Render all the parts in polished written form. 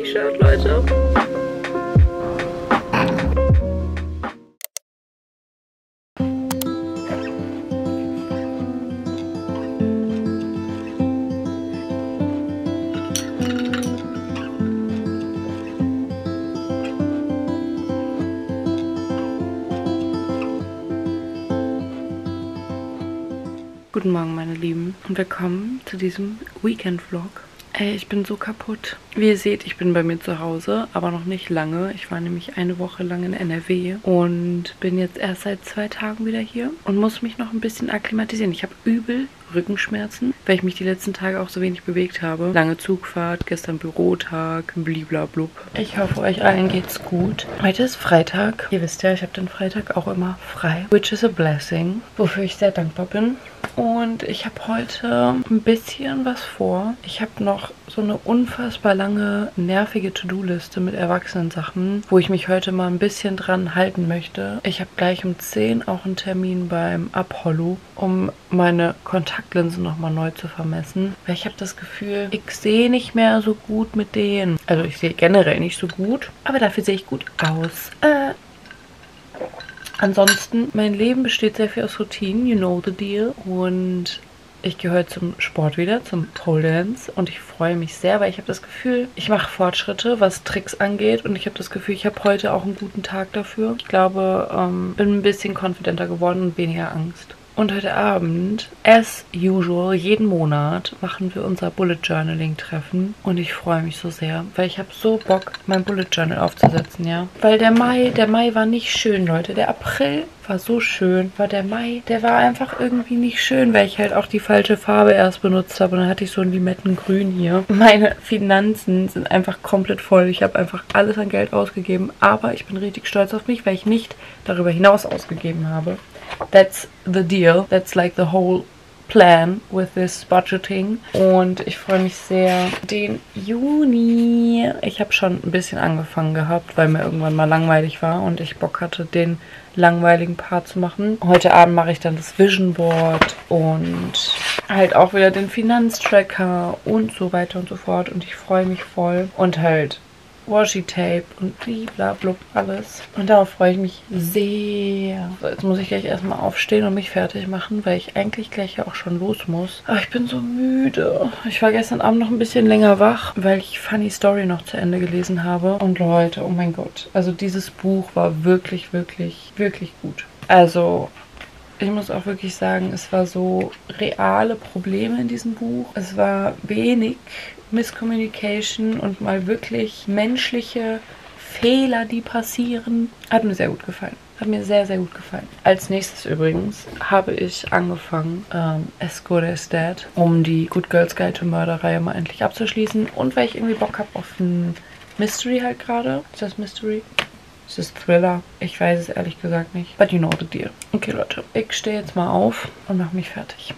T-Shirt, Leute. Guten Morgen, meine Lieben, und willkommen zu diesem Weekend-Vlog. Ey, ich bin so kaputt. Wie ihr seht, ich bin bei mir zu Hause, aber noch nicht lange. Ich war nämlich eine Woche lang in NRW und bin jetzt erst seit 2 Tagen wieder hier und muss mich noch ein bisschen akklimatisieren. Ich habe übel Rückenschmerzen, weil ich mich die letzten Tage auch so wenig bewegt habe. Lange Zugfahrt, gestern Bürotag, bliblablub. Ich hoffe, euch allen geht's gut. Heute ist Freitag. Ihr wisst ja, ich habe den Freitag auch immer frei. Which is a blessing, wofür ich sehr dankbar bin. Und ich habe heute ein bisschen was vor. Ich habe noch so eine unfassbar lange, nervige To-Do-Liste mit Erwachsenensachen, wo ich mich heute mal ein bisschen dran halten möchte. Ich habe gleich um 10 auch einen Termin beim Apollo, um meine Kontaktlinsen nochmal neu zu vermessen. Weil ich habe das Gefühl, ich sehe nicht mehr so gut mit denen. Also ich sehe generell nicht so gut, aber dafür sehe ich gut aus. Ansonsten, mein Leben besteht sehr viel aus Routinen, you know the deal. Und ich gehe heute zum Sport wieder, zum Pole Dance. Und ich freue mich sehr, weil ich habe das Gefühl, ich mache Fortschritte, was Tricks angeht. Und ich habe das Gefühl, ich habe heute auch einen guten Tag dafür. Ich glaube, bin ein bisschen confidenter geworden und weniger Angst. Und heute Abend, as usual, jeden Monat machen wir unser Bullet Journaling Treffen. Und ich freue mich so sehr, weil ich habe so Bock, mein Bullet Journal aufzusetzen, ja. Weil der Mai war nicht schön, Leute. Der April war so schön, aber der Mai, der war einfach irgendwie nicht schön, weil ich halt auch die falsche Farbe erst benutzt habe. Und dann hatte ich so ein Limettengrün hier. Meine Finanzen sind einfach komplett voll. Ich habe einfach alles an Geld ausgegeben, aber ich bin richtig stolz auf mich, weil ich nicht darüber hinaus ausgegeben habe. That's the deal. That's like the whole plan with this budgeting. Und ich freue mich sehr. Den Juni. Ich habe schon ein bisschen angefangen gehabt, weil mir irgendwann mal langweilig war und ich Bock hatte, den langweiligen Part zu machen. Heute Abend mache ich dann das Vision Board und halt auch wieder den Finanztracker und so weiter und so fort. Und ich freue mich voll. Und halt Washi-Tape und bliblablub alles. Und darauf freue ich mich sehr. So, jetzt muss ich gleich erstmal aufstehen und mich fertig machen, weil ich eigentlich gleich ja auch schon los muss. Aber ich bin so müde. Ich war gestern Abend noch ein bisschen länger wach, weil ich Funny Story noch zu Ende gelesen habe. Und Leute, oh mein Gott. Also dieses Buch war wirklich, wirklich, wirklich gut. Also ich muss auch wirklich sagen, es war so reale Probleme in diesem Buch. Es war wenig Miscommunication und mal wirklich menschliche Fehler, die passieren. Hat mir sehr gut gefallen. Hat mir sehr, sehr gut gefallen. Als nächstes übrigens habe ich angefangen, As Good As Dead, um die Good Girls Guide to Murder-Reihe mal endlich abzuschließen. Und weil ich irgendwie Bock habe auf ein Mystery halt gerade. Ist das Mystery? Ist das Thriller? Ich weiß es ehrlich gesagt nicht. But you know the deal. Okay, Leute. Ich stehe jetzt mal auf und mache mich fertig.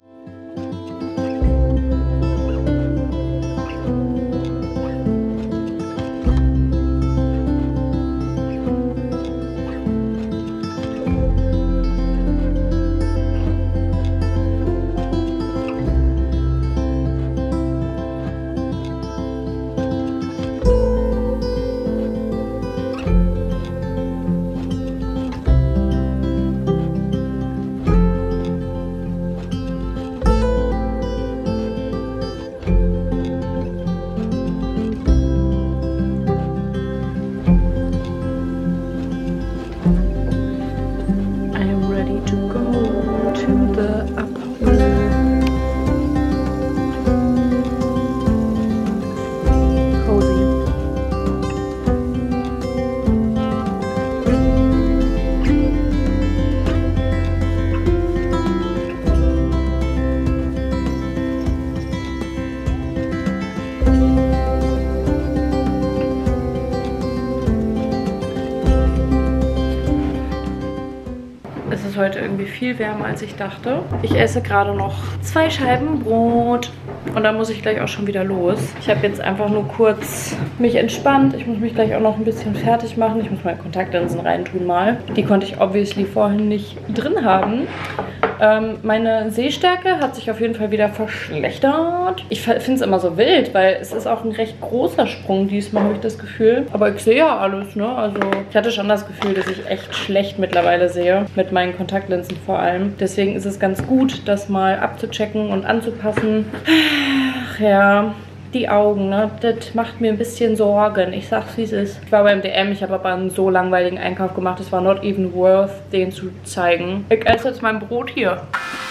Heute irgendwie viel wärmer, als ich dachte. Ich esse gerade noch 2 Scheiben Brot und dann muss ich gleich auch schon wieder los. Ich habe jetzt einfach nur kurz mich entspannt. Ich muss mich gleich auch noch ein bisschen fertig machen. Ich muss meine Kontaktlinsen reintun mal. Die konnte ich obviously vorhin nicht drin haben. Meine Sehstärke hat sich auf jeden Fall wieder verschlechtert. Ich finde es immer so wild, weil es ist auch ein recht großer Sprung diesmal, habe ich das Gefühl. Aber ich sehe ja alles, ne? Also ich hatte schon das Gefühl, dass ich echt schlecht mittlerweile sehe. Mit meinen Kontaktlinsen vor allem. Deswegen ist es ganz gut, das mal abzuchecken und anzupassen. Ach ja. Die Augen, ne? Das macht mir ein bisschen Sorgen. Ich sag's, wie es ist. Ich war beim DM, ich habe aber einen so langweiligen Einkauf gemacht. Es war not even worth, den zu zeigen. Ich esse jetzt mein Brot hier.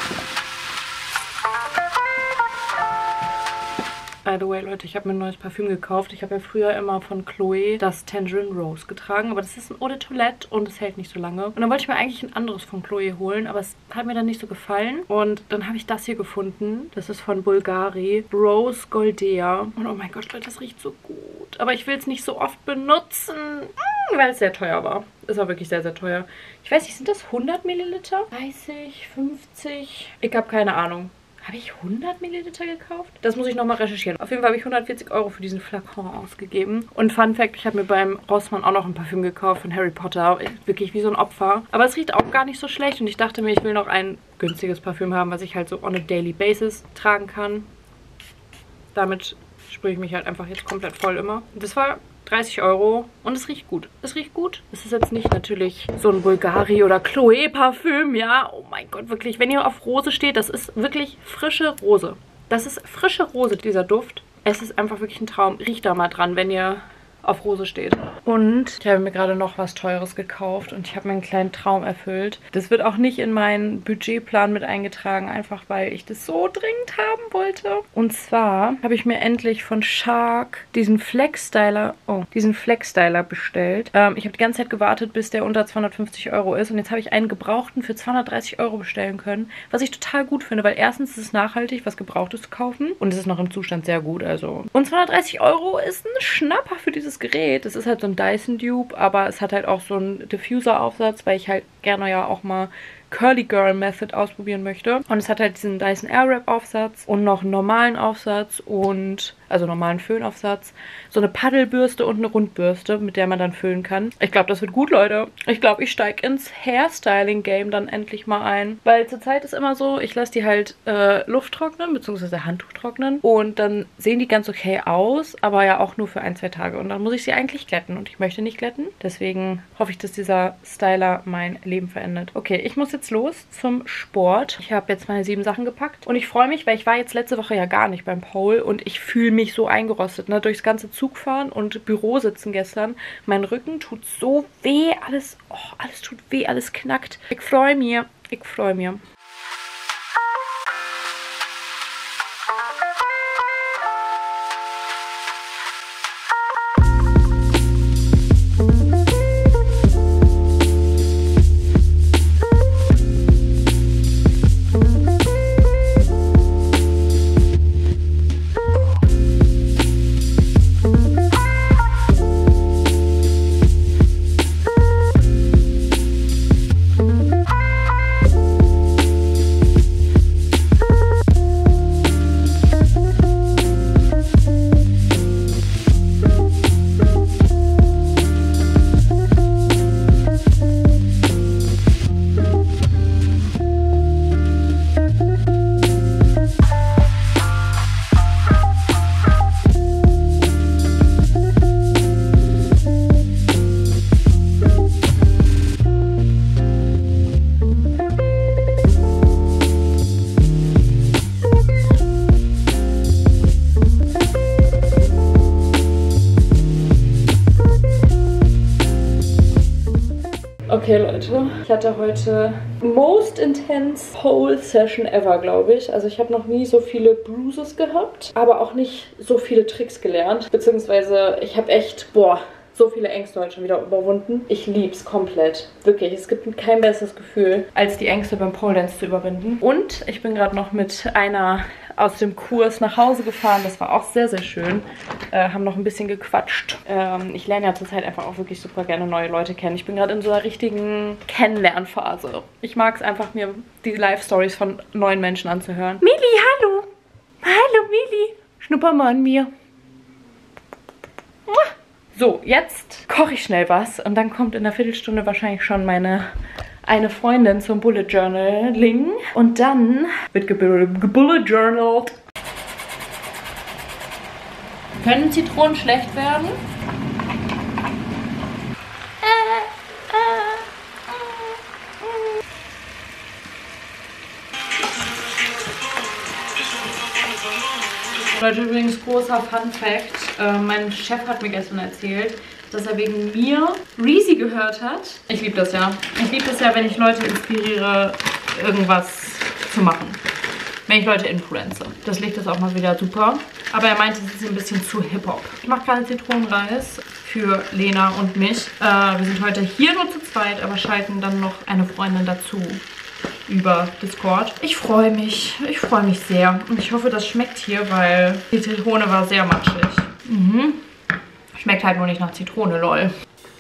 By the way, Leute, ich habe mir ein neues Parfüm gekauft. Ich habe ja früher immer von Chloe das Tangerine Rose getragen. Aber das ist ein Eau de Toilette und es hält nicht so lange. Und dann wollte ich mir eigentlich ein anderes von Chloe holen. Aber es hat mir dann nicht so gefallen. Und dann habe ich das hier gefunden. Das ist von Bulgari. Rose Goldea. Und oh mein Gott, Leute, das riecht so gut. Aber ich will es nicht so oft benutzen, weil es sehr teuer war. Es war wirklich sehr, sehr teuer. Ich weiß nicht, sind das 100 Milliliter? 30, 50? Ich habe keine Ahnung. Habe ich 100 Milliliter gekauft? Das muss ich nochmal recherchieren. Auf jeden Fall habe ich 140 Euro für diesen Flakon ausgegeben. Und Fun Fact, ich habe mir beim Rossmann auch noch ein Parfüm gekauft von Harry Potter. Wirklich wie so ein Opfer. Aber es riecht auch gar nicht so schlecht. Und ich dachte mir, ich will noch ein günstiges Parfüm haben, was ich halt so on a daily basis tragen kann. Damit sprühe ich mich halt einfach jetzt komplett voll immer. Das war 30 Euro und es riecht gut. Es riecht gut. Es ist jetzt nicht natürlich so ein Bulgari oder Chloe Parfüm, ja. Oh mein Gott, wirklich. Wenn ihr auf Rose steht, das ist wirklich frische Rose. Das ist frische Rose, dieser Duft. Es ist einfach wirklich ein Traum. Riecht da mal dran, wenn ihr auf Rose steht. Und ich habe mir gerade noch was Teures gekauft und ich habe meinen kleinen Traum erfüllt. Das wird auch nicht in meinen Budgetplan mit eingetragen, einfach weil ich das so dringend haben wollte. Und zwar habe ich mir endlich von Shark diesen Flex-Styler bestellt. Ich habe die ganze Zeit gewartet, bis der unter 250 Euro ist und jetzt habe ich einen gebrauchten für 230 Euro bestellen können, was ich total gut finde, weil erstens ist es nachhaltig, was Gebrauchtes zu kaufen und es ist noch im Zustand sehr gut, also. Und 230 Euro ist ein Schnapper für dieses Gerät. Es ist halt so ein Dyson Dupe, aber es hat halt auch so einen Diffuser-Aufsatz, weil ich halt gerne ja auch mal Curly Girl Method ausprobieren möchte. Und es hat halt diesen Dyson Airwrap Aufsatz und noch einen normalen Aufsatz und also normalen Föhnaufsatz, so eine Paddelbürste und eine Rundbürste, mit der man dann föhnen kann. Ich glaube, das wird gut, Leute. Ich glaube, ich steige ins Hairstyling-Game dann endlich mal ein. Weil zurzeit ist immer so, ich lasse die halt Luft trocknen, beziehungsweise Handtuch trocknen. Und dann sehen die ganz okay aus, aber ja auch nur für 1-2 Tage. Und dann muss ich sie eigentlich glätten. Und ich möchte nicht glätten. Deswegen hoffe ich, dass dieser Styler mein Leben verändert. Okay, ich muss jetzt los zum Sport. Ich habe jetzt meine 7 Sachen gepackt. Und ich freue mich, weil ich war jetzt letzte Woche ja gar nicht beim Pole. Und ich fühle mich so eingerostet, ne? Durchs ganze Zugfahren und Bürositzen gestern. Mein Rücken tut so weh, alles tut weh, alles knackt. Ich freue mich. Ich freue mich. Okay, Leute, ich hatte heute most intense Pole Session ever, glaube ich. Also ich habe noch nie so viele Bruises gehabt, aber auch nicht so viele Tricks gelernt. Beziehungsweise ich habe echt, so viele Ängste heute schon wieder überwunden. Ich lieb's komplett. Wirklich, es gibt kein besseres Gefühl, als die Ängste beim Pole Dance zu überwinden. Und ich bin gerade noch mit einer aus dem Kurs nach Hause gefahren. Das war auch sehr, sehr schön. Haben noch ein bisschen gequatscht. Ich lerne ja zurzeit einfach auch wirklich super gerne neue Leute kennen. Ich bin gerade in so einer richtigen Kennenlernphase. Ich mag es einfach, mir die Live-Stories von neuen Menschen anzuhören. Mili, hallo! Hallo, Mili! Schnupper mal an mir. So, jetzt koche ich schnell was und dann kommt in einer Viertelstunde wahrscheinlich schon meine eine Freundin zum Bullet Journaling. Und dann wird gebullet journaled. Können Zitronen schlecht werden? Leute, übrigens großer Fun Fact. Mein Chef hat mir gestern erzählt, dass er wegen mir Reezy gehört hat. Ich liebe das ja. Ich liebe das ja, wenn ich Leute inspiriere, irgendwas zu machen. Wenn ich Leute influenze. Das Licht ist auch mal wieder super. Aber er meinte, es ist ein bisschen zu Hip-Hop. Ich mache gerade Zitronenreis für Lena und mich. Wir sind heute hier nur zu zweit, aber schalten dann noch eine Freundin dazu über Discord. Ich freue mich sehr. Und ich hoffe, das schmeckt hier, weil die Zitrone war sehr matschig. Schmeckt halt nur nicht nach Zitrone, lol.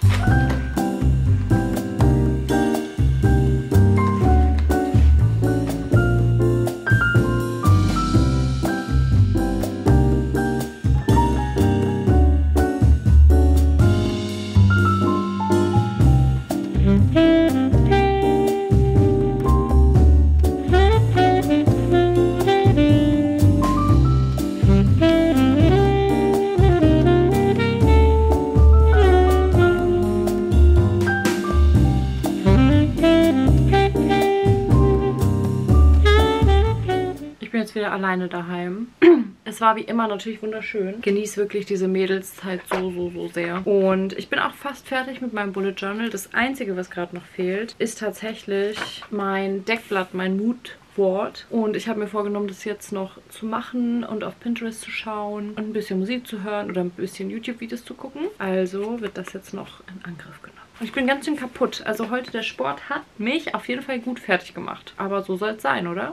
Wieder alleine daheim. Es war wie immer natürlich wunderschön. Genieße wirklich diese Mädelszeit so sehr. Und ich bin auch fast fertig mit meinem Bullet Journal. Das Einzige, was gerade noch fehlt, ist tatsächlich mein Deckblatt, mein Moodboard. Und ich habe mir vorgenommen, das jetzt noch zu machen und auf Pinterest zu schauen und ein bisschen Musik zu hören oder ein bisschen YouTube-Videos zu gucken. Also wird das jetzt noch in Angriff genommen. Und ich bin ganz schön kaputt. Also heute der Sport hat mich auf jeden Fall gut fertig gemacht. Aber so soll es sein, oder?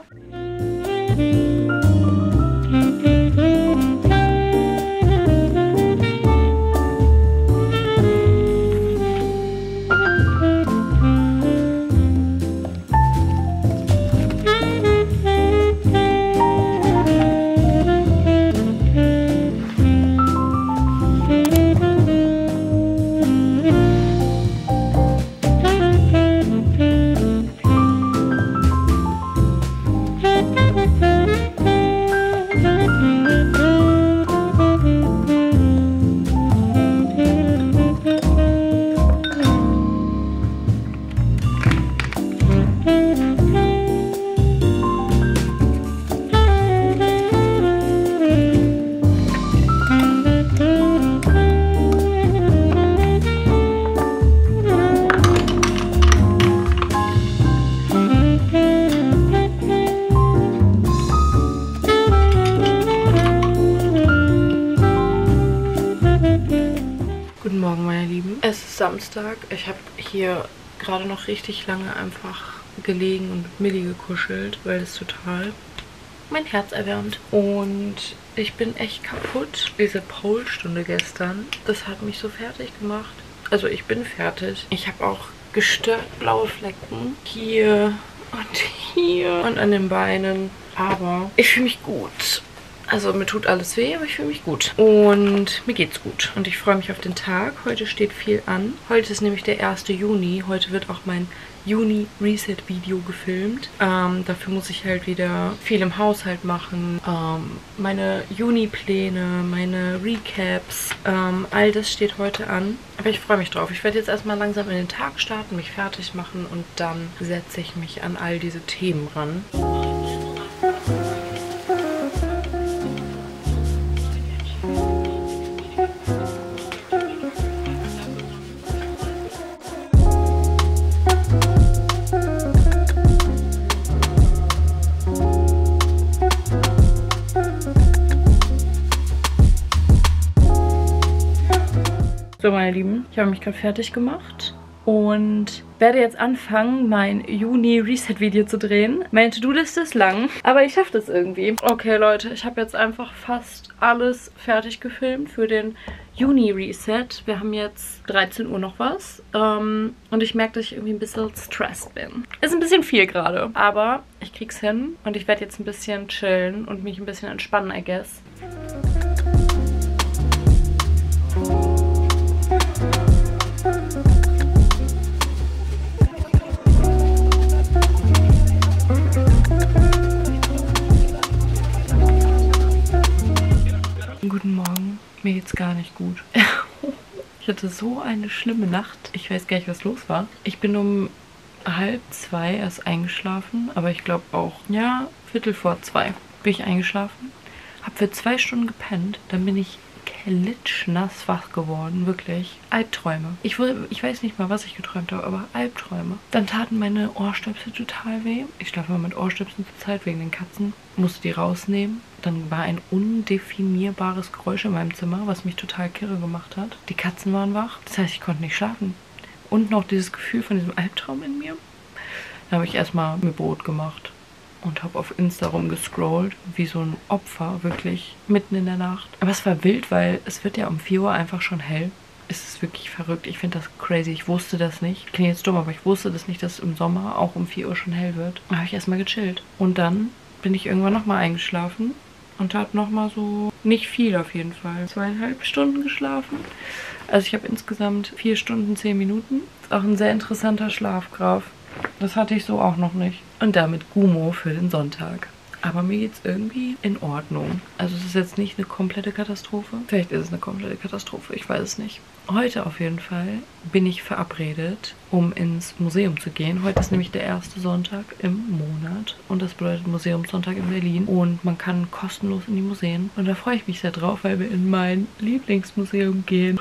Guten Morgen, meine Lieben. Es ist Samstag. Ich habe hier gerade noch richtig lange einfach gelegen und mit Millie gekuschelt, weil es total mein Herz erwärmt. Und ich bin echt kaputt. Diese Pole-Stunde gestern, das hat mich so fertig gemacht. Also ich bin fertig. Ich habe auch gestört blaue Flecken hier und an den Beinen. Aber ich fühle mich gut. Also mir tut alles weh, aber ich fühle mich gut. Und mir geht's gut. Und ich freue mich auf den Tag. Heute steht viel an. Heute ist nämlich der 1. Juni. Heute wird auch mein Juni-Reset-Video gefilmt. Dafür muss ich halt wieder viel im Haushalt machen. Meine Juni-Pläne, meine Recaps, all das steht heute an. Aber ich freue mich drauf. Ich werde jetzt erstmal langsam in den Tag starten, mich fertig machen und dann setze ich mich an all diese Themen ran. So, meine Lieben, ich habe mich gerade fertig gemacht und werde jetzt anfangen, mein Juni-Reset-Video zu drehen. Meine To-Do-Liste ist lang, aber ich schaffe das irgendwie. Okay, Leute, ich habe jetzt einfach fast alles fertig gefilmt für den Juni-Reset. Wir haben jetzt 13 Uhr noch was und ich merke, dass ich irgendwie ein bisschen stressed bin. Ist ein bisschen viel gerade, aber ich krieg's hin und ich werde jetzt ein bisschen chillen und mich ein bisschen entspannen, I guess. Mir geht's gar nicht gut. Ich hatte so eine schlimme Nacht. Ich weiß gar nicht, was los war. Ich bin um 1:30 erst eingeschlafen, aber ich glaube auch, ja, 1:45 bin ich eingeschlafen. Hab für 2 Stunden gepennt, dann bin ich klitschnass wach geworden, wirklich. Albträume. Ich weiß nicht mal, was ich geträumt habe, aber Albträume. Dann taten meine Ohrstöpsel total weh. Ich schlafe immer mit Ohrstöpseln zur Zeit wegen den Katzen. Musste die rausnehmen. Dann war ein undefinierbares Geräusch in meinem Zimmer, was mich total kirre gemacht hat. Die Katzen waren wach. Das heißt, ich konnte nicht schlafen. Und noch dieses Gefühl von diesem Albtraum in mir. Dann habe ich erstmal mir Brot gemacht. Und habe auf Insta rumgescrollt, wie so ein Opfer, wirklich mitten in der Nacht. Aber es war wild, weil es wird ja um 4 Uhr einfach schon hell. Es ist wirklich verrückt. Ich finde das crazy. Ich wusste das nicht. Klingt jetzt dumm, aber ich wusste das nicht, dass es im Sommer auch um 4 Uhr schon hell wird. Da habe ich erstmal gechillt. Und dann bin ich irgendwann nochmal eingeschlafen und habe nochmal so, nicht viel auf jeden Fall, 2,5 Stunden geschlafen. Also ich habe insgesamt 4 Stunden, 10 Minuten. Ist auch ein sehr interessanter Schlafgraf. Das hatte ich so auch noch nicht. Und damit Gummo für den Sonntag. Aber mir geht's irgendwie in Ordnung. Also es ist jetzt nicht eine komplette Katastrophe. Vielleicht ist es eine komplette Katastrophe, ich weiß es nicht. Heute auf jeden Fall bin ich verabredet, um ins Museum zu gehen. Heute ist nämlich der erste Sonntag im Monat. Und das bedeutet Museumssonntag in Berlin. Und man kann kostenlos in die Museen. Und da freue ich mich sehr drauf, weil wir in mein Lieblingsmuseum gehen.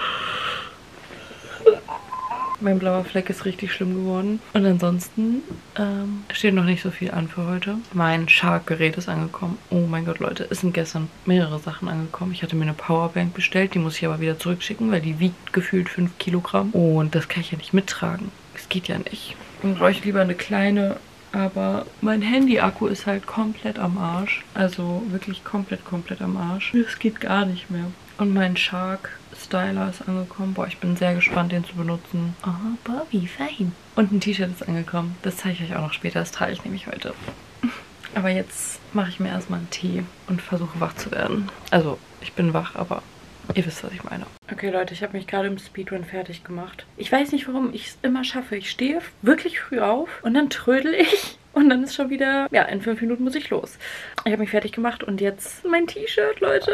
Mein blauer Fleck ist richtig schlimm geworden. Und ansonsten steht noch nicht so viel an für heute. Mein Shark-Gerät ist angekommen. Oh mein Gott, Leute, es sind gestern mehrere Sachen angekommen. Ich hatte mir eine Powerbank bestellt, die muss ich aber wieder zurückschicken, weil die wiegt gefühlt 5 Kilogramm. Und das kann ich ja nicht mittragen. Das geht ja nicht. Dann brauche ich lieber eine kleine. Aber mein Handy-Akku ist halt komplett am Arsch. Also wirklich komplett am Arsch. Das geht gar nicht mehr. Und mein Shark-Styler ist angekommen. Boah, ich bin sehr gespannt, den zu benutzen. Oh, wie fein. Und ein T-Shirt ist angekommen. Das zeige ich euch auch noch später. Das trage ich nämlich heute. Aber jetzt mache ich mir erstmal einen Tee und versuche wach zu werden. Also, ich bin wach, aber ihr wisst, was ich meine. Okay, Leute, ich habe mich gerade im Speedrun fertig gemacht. Ich weiß nicht, warum ich es immer schaffe. Ich stehe wirklich früh auf und dann trödel ich. Und dann ist schon wieder, ja, in 5 Minuten muss ich los. Ich habe mich fertig gemacht und jetzt mein T-Shirt, Leute.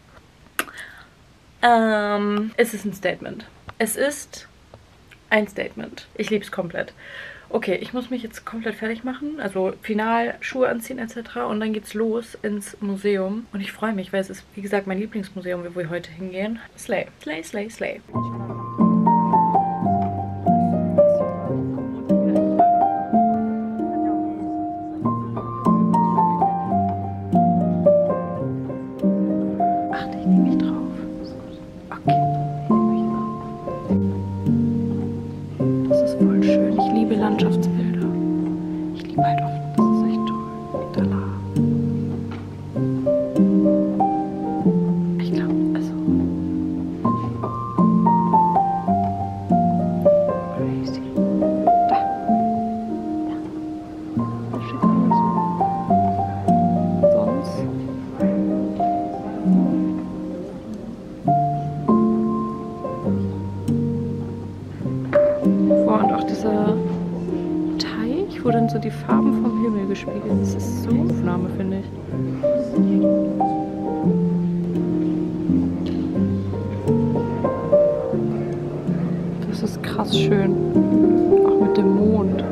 Es ist ein Statement. Es ist ein Statement. Ich liebe es komplett. Okay, ich muss mich jetzt komplett fertig machen. Also final Schuhe anziehen etc. Und dann geht's los ins Museum. Und ich freue mich, weil es ist, wie gesagt, mein Lieblingsmuseum, wo wir heute hingehen. Slay. Slay, slay, slay. Achte ich nämlich drauf. Das ist voll schön. Ich liebe Landschaftsbilder. Ich liebe halt oft. Das ist echt toll. Tala. Ich glaube, also. Crazy. Da. Ja. Schick aus. Sonst. Und auch dieser Teich, wo dann so die Farben vom Himmel gespiegelt sind. Das ist so eine Aufnahme, finde ich. Das ist krass schön. Auch mit dem Mond.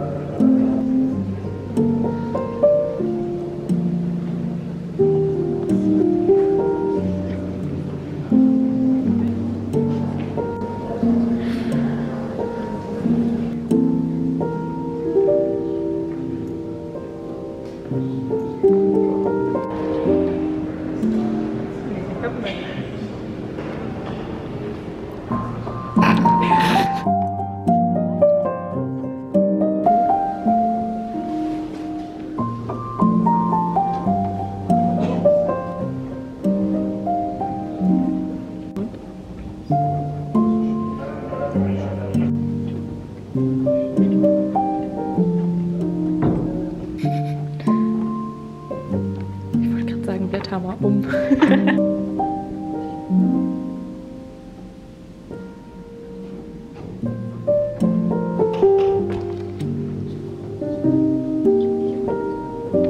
Ich wollte gerade sagen, blätter mal um.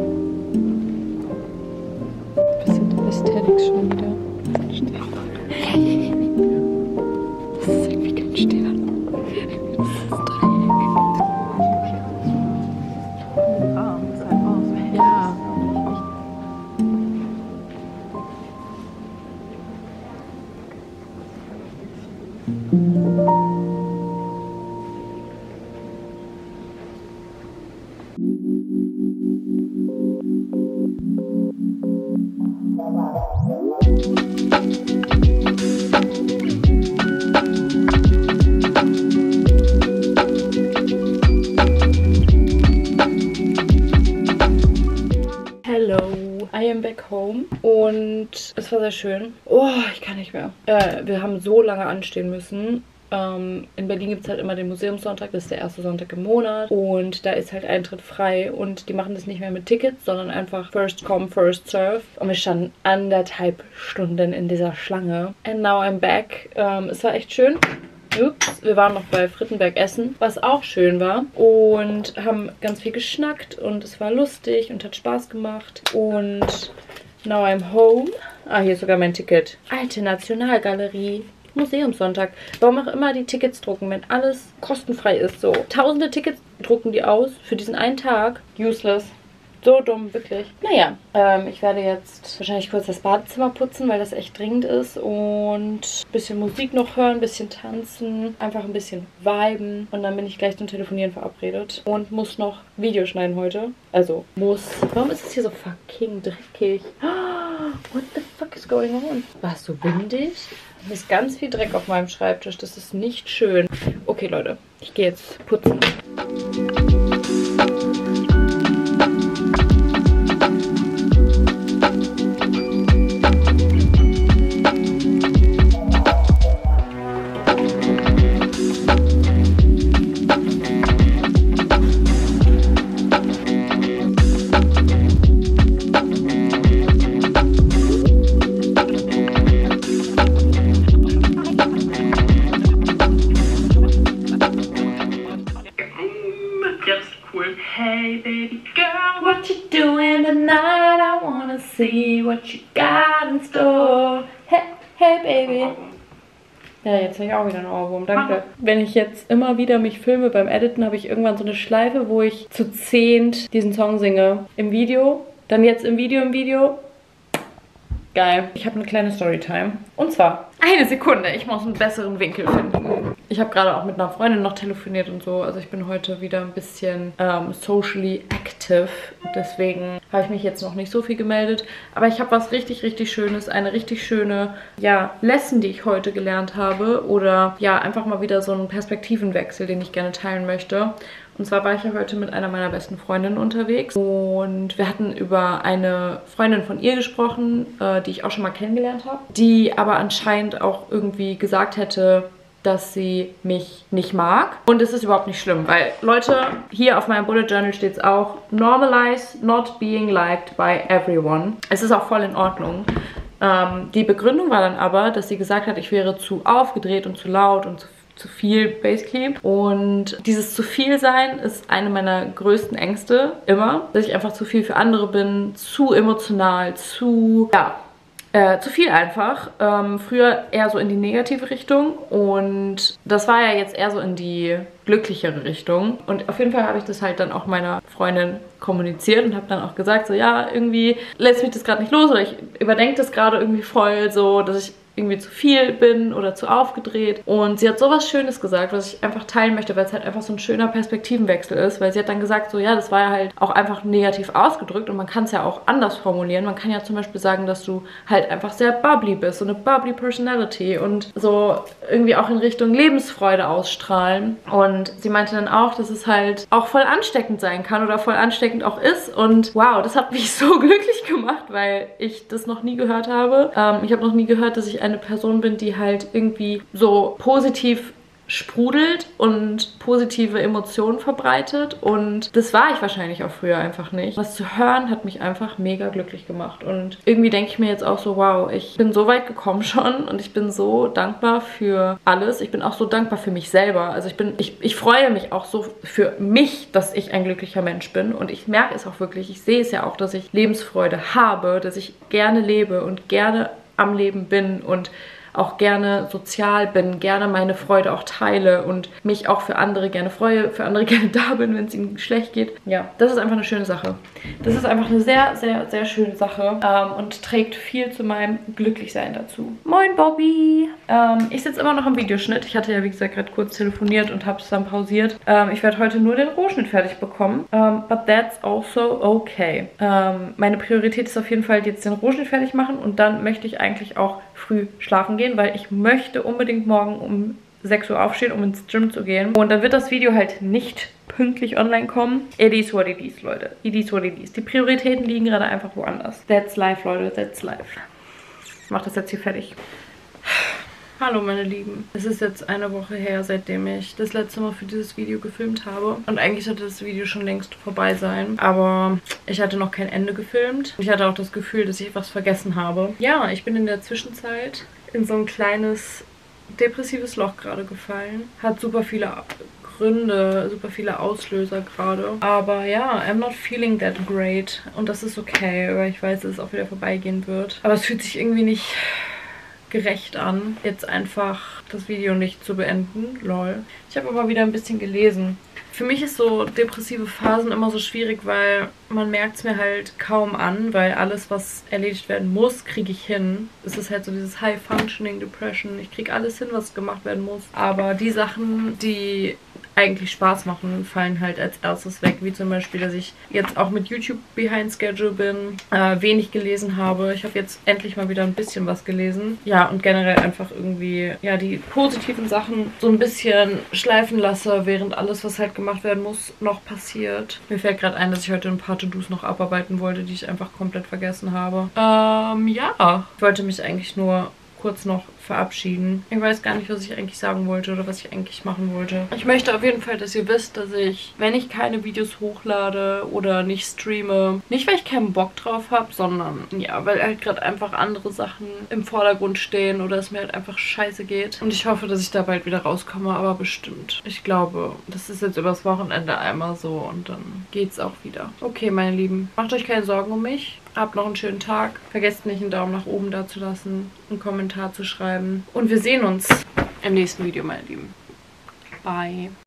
Bisschen Aesthetics schon wieder. Hello, I am back home und es war sehr schön. Oh, ich kann nicht mehr. Wir haben so lange anstehen müssen. In Berlin gibt es halt immer den Museumssonntag, das ist der erste Sonntag im Monat und da ist halt Eintritt frei und die machen das nicht mehr mit Tickets, sondern einfach first come, first serve und wir standen 1,5 Stunden in dieser Schlange. And now I'm back. Es war echt schön. Ups, wir waren noch bei Frittenberg essen, was auch schön war und haben ganz viel geschnackt und es war lustig und hat Spaß gemacht und now I'm home. Ah, hier ist sogar mein Ticket. Alte Nationalgalerie. Museumssonntag. Warum auch immer die Tickets drucken, wenn alles kostenfrei ist. So, tausende Tickets drucken die aus für diesen einen Tag. Useless. So dumm, wirklich. Naja, ich werde jetzt wahrscheinlich kurz das Badezimmer putzen, weil das echt dringend ist. Und ein bisschen Musik noch hören, ein bisschen tanzen, einfach ein bisschen viben. Und dann bin ich gleich zum Telefonieren verabredet. Und muss noch Video schneiden heute. Also, muss. Warum ist es hier so fucking dreckig? What the fuck is going on? War es so windig? Hier ist ganz viel Dreck auf meinem Schreibtisch. Das ist nicht schön. Okay, Leute. Ich gehe jetzt putzen. Hey baby girl, what you doing tonight? I wanna see what you got in store. Hey, hey baby. Ja, jetzt habe ich auch wieder einen Ohrwurm, danke. Wenn ich jetzt immer wieder mich filme beim Editen, habe ich irgendwann so eine Schleife, wo ich zu 10 diesen Song singe. Im Video, dann jetzt im Video. Geil. Ich habe eine kleine Storytime. Und zwar, eine Sekunde, ich muss einen besseren Winkel finden. Ich habe gerade auch mit einer Freundin noch telefoniert und so. Also ich bin heute wieder ein bisschen socially active. Deswegen habe ich mich jetzt noch nicht so viel gemeldet. Aber ich habe was richtig, richtig Schönes. Eine richtig schöne, ja, Lesson, die ich heute gelernt habe. Oder ja, einfach mal wieder so einen Perspektivenwechsel, den ich gerne teilen möchte. Und zwar war ich ja heute mit einer meiner besten Freundinnen unterwegs und wir hatten über eine Freundin von ihr gesprochen, die ich auch schon mal kennengelernt habe, die aber anscheinend auch irgendwie gesagt hätte, dass sie mich nicht mag. Und es ist überhaupt nicht schlimm, weil, Leute, hier auf meinem Bullet Journal steht es auch, normalize not being liked by everyone. Es ist auch voll in Ordnung. Die Begründung war dann aber, dass sie gesagt hat, ich wäre zu aufgedreht und zu laut und zu viel, basically. Und dieses zu viel sein ist eine meiner größten Ängste, immer. Dass ich einfach zu viel für andere bin, zu emotional, zu viel einfach. Früher eher so in die negative Richtung und das war ja jetzt eher so in die glücklichere Richtung. Und auf jeden Fall habe ich das halt dann auch meiner Freundin kommuniziert und habe dann auch gesagt, so ja, irgendwie lässt mich das gerade nicht los oder ich überdenke das gerade irgendwie voll so, dass ich irgendwie zu viel bin oder zu aufgedreht. Und sie hat sowas Schönes gesagt, was ich einfach teilen möchte, weil es halt einfach so ein schöner Perspektivenwechsel ist, weil sie hat dann gesagt, so ja, das war ja halt auch einfach negativ ausgedrückt und man kann es ja auch anders formulieren. Man kann ja zum Beispiel sagen, dass du halt einfach sehr bubbly bist, so eine bubbly Personality und so irgendwie auch in Richtung Lebensfreude ausstrahlen. Und sie meinte dann auch, dass es halt auch voll ansteckend sein kann oder voll ansteckend auch ist. Und wow, das hat mich so glücklich gemacht, weil ich das noch nie gehört habe. Ich habe noch nie gehört, dass ich eine Person bin, die halt irgendwie so positiv sprudelt und positive Emotionen verbreitet und das war ich wahrscheinlich auch früher einfach nicht. Was zu hören hat mich einfach mega glücklich gemacht und irgendwie denke ich mir jetzt auch so, wow, ich bin so weit gekommen schon und ich bin so dankbar für alles. Ich bin auch so dankbar für mich selber. Also ich freue mich auch so für mich, dass ich ein glücklicher Mensch bin und ich merke es auch wirklich, ich sehe es ja auch, dass ich Lebensfreude habe, dass ich gerne lebe und gerne am Leben bin und auch gerne sozial bin, gerne meine Freude auch teile und mich auch für andere gerne freue, für andere gerne da bin, wenn es ihnen schlecht geht. Ja, das ist einfach eine schöne Sache. Das ist einfach eine sehr, sehr, sehr schöne Sache und trägt viel zu meinem Glücklichsein dazu. Moin Bobby! Ich sitze immer noch im Videoschnitt. Ich hatte ja, wie gesagt, gerade kurz telefoniert und habe es dann pausiert. Ich werde heute nur den Rohschnitt fertig bekommen. But that's also okay. Meine Priorität ist auf jeden Fall jetzt den Rohschnitt fertig machen und dann möchte ich eigentlich auch früh schlafen gehen, weil ich möchte unbedingt morgen um 6 Uhr aufstehen, um ins Gym zu gehen. Und dann wird das Video halt nicht pünktlich online kommen. It is what it is, Leute. It is what it is. Die Prioritäten liegen gerade einfach woanders. That's life, Leute. That's life. Ich mach das jetzt hier fertig. Hallo meine Lieben. Es ist jetzt eine Woche her, seitdem ich das letzte Mal für dieses Video gefilmt habe. Und eigentlich sollte das Video schon längst vorbei sein. Aber ich hatte noch kein Ende gefilmt. Ich hatte auch das Gefühl, dass ich was vergessen habe. Ja, ich bin in der Zwischenzeit in so ein kleines depressives Loch gerade gefallen. Hat super viele Gründe, super viele Auslöser gerade. Aber ja, I'm not feeling that great. Und das ist okay, weil ich weiß, dass es auch wieder vorbeigehen wird. Aber es fühlt sich irgendwie nicht gerecht an, jetzt einfach das Video nicht zu beenden. Lol. Ich habe aber wieder ein bisschen gelesen. Für mich ist so depressive Phasen immer so schwierig, weil man merkt es mir halt kaum an, weil alles, was erledigt werden muss, kriege ich hin. Es ist halt so dieses High-Functioning Depression. Ich kriege alles hin, was gemacht werden muss. Aber die Sachen, die eigentlich Spaß machen, fallen halt als erstes weg. Wie zum Beispiel, dass ich jetzt auch mit YouTube behind schedule bin, wenig gelesen habe. Ich habe jetzt endlich mal wieder ein bisschen was gelesen. Ja, und generell einfach irgendwie, ja, die positiven Sachen so ein bisschen schleifen lasse, während alles, was halt gemacht werden muss, noch passiert. Mir fällt gerade ein, dass ich heute ein paar To-Dos noch abarbeiten wollte, die ich einfach komplett vergessen habe. Ja. Ich wollte mich eigentlich nur kurz noch verabschieden. Ich weiß gar nicht, was ich eigentlich sagen wollte oder was ich eigentlich machen wollte. Ich möchte auf jeden Fall, dass ihr wisst, dass ich, wenn ich keine Videos hochlade oder nicht streame, nicht weil ich keinen Bock drauf habe, sondern ja, weil halt gerade einfach andere Sachen im Vordergrund stehen oder es mir halt einfach scheiße geht. Und ich hoffe, dass ich da bald wieder rauskomme, aber bestimmt. Ich glaube, das ist jetzt übers Wochenende einmal so und dann geht's auch wieder. Okay, meine Lieben, macht euch keine Sorgen um mich. Habt noch einen schönen Tag. Vergesst nicht, einen Daumen nach oben da zu lassen, einen Kommentar zu schreiben. Und wir sehen uns im nächsten Video, meine Lieben. Bye.